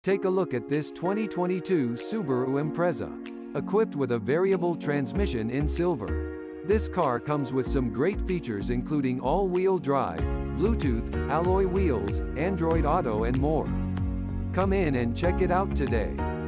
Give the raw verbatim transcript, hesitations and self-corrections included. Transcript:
Take a look at this twenty twenty-two Subaru Impreza. Equipped with a variable transmission in silver. This car comes with some great features including all-wheel drive, Bluetooth, alloy wheels, Android Auto and more. Come in and check it out today.